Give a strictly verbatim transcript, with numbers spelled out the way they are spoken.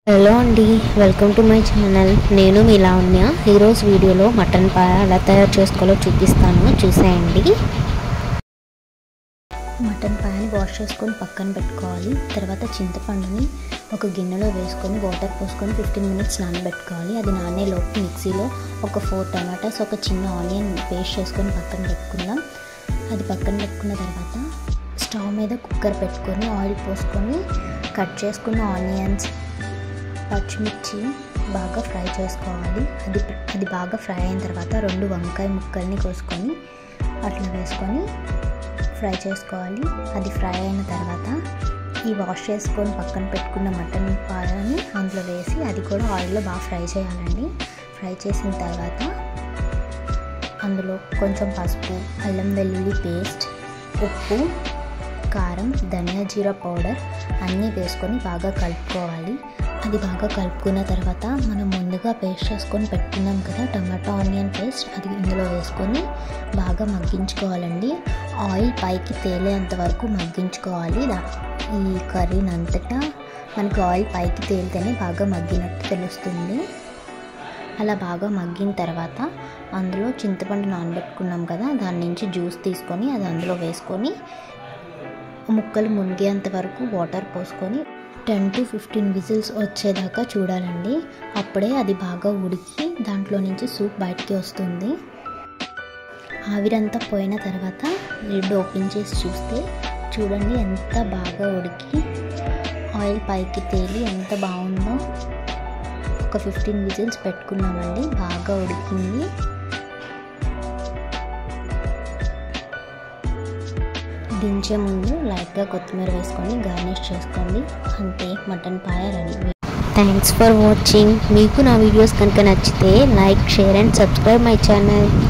Hello అండి, welcome to my channel. నేను మీ లావణ్య. ఈరోజు వీడియోలో మటన్ పాయ ఎలా తయారు చేసుకోవాలో చూపిస్తాను, చూసేయండి. మటన్ పాయని వాష్ చేసుకొని పక్కన పెట్టుకోవాలి. తర్వాత చింతపండుని ఒక గిన్నెలో వేసుకొని వాటర్ పోసుకొని ఫిఫ్టీన్ మినిట్స్ నానబెట్టుకోవాలి. అది నానేలోపు మిక్సీలో ఒక ఫోర్ టమాటాస్, ఒక చిన్న ఆనియన్ పేస్ట్ చేసుకొని పక్కన పెట్టుకుందాం. అది పక్కన పెట్టుకున్న తర్వాత స్టవ్ మీద కుక్కర్ పెట్టుకొని ఆయిల్ పోసుకొని కట్ చేసుకున్న ఆనియన్స్, పచ్చిమిర్చి బాగా ఫ్రై చేసుకోవాలి. అది అది బాగా ఫ్రై అయిన తర్వాత రెండు వంకాయ ముక్కల్ని కోసుకొని అట్లా వేసుకొని ఫ్రై చేసుకోవాలి. అది ఫ్రై అయిన తర్వాత ఈ వాష్ చేసుకొని పక్కన పెట్టుకున్న మటన్ పాయని అందులో వేసి అది కూడా ఆయిల్లో బాగా ఫ్రై చేయాలండి. ఫ్రై చేసిన తర్వాత అందులో కొంచెం పసుపు, అల్లం వెల్లుల్లి పేస్ట్, ఉప్పు, కారం, ధనియా జీరా పౌడర్ అన్నీ వేసుకొని బాగా కలుపుకోవాలి. అది బాగా కలుపుకున్న తర్వాత మనం ముందుగా పేస్ట్ చేసుకొని పెట్టుకున్నాం కదా టమాటో ఆనియన్ పేస్ట్, అది ఇందులో వేసుకొని బాగా మగ్గించుకోవాలండి. ఆయిల్ పైకి తేలేంత వరకు మగ్గించుకోవాలి. ఈ కర్రీని అంతటా మనకు ఆయిల్ పైకి తేలితేనే బాగా మగ్గినట్టు తెలుస్తుంది. అలా బాగా మగ్గిన తర్వాత అందులో చింతపండు నానబెట్టుకున్నాం కదా, దాని నుంచి జ్యూస్ తీసుకొని అది అందులో వేసుకొని ముక్కలు మునిగేంత వరకు వాటర్ పోసుకొని టెన్ టు ఫిఫ్టీన్ విజిల్స్ వచ్చేదాకా చూడాలండి. అప్పుడే అది బాగా ఉడికి దాంట్లో నుంచి సూప్ బయటికి వస్తుంది. ఆవిరంతా పోయిన తర్వాత లిడ్ ఓపెన్ చేసి చూస్తే చూడండి ఎంత బాగా ఉడికి ఆయిల్ పైకి తేలి ఎంత బాగుందో. ఒక ఫిఫ్టీన్ విజిల్స్ పెట్టుకున్నామండి, బాగా ఉడికింది. దించే ముందు లైట్గా కొత్తిమీర వేసుకొని గార్నిష్ చేసుకోండి. అంతే, mutton paya ready. Thanks for watching. మీకు నా వీడియోస్ కనుక నచ్చితే like, share and subscribe my channel.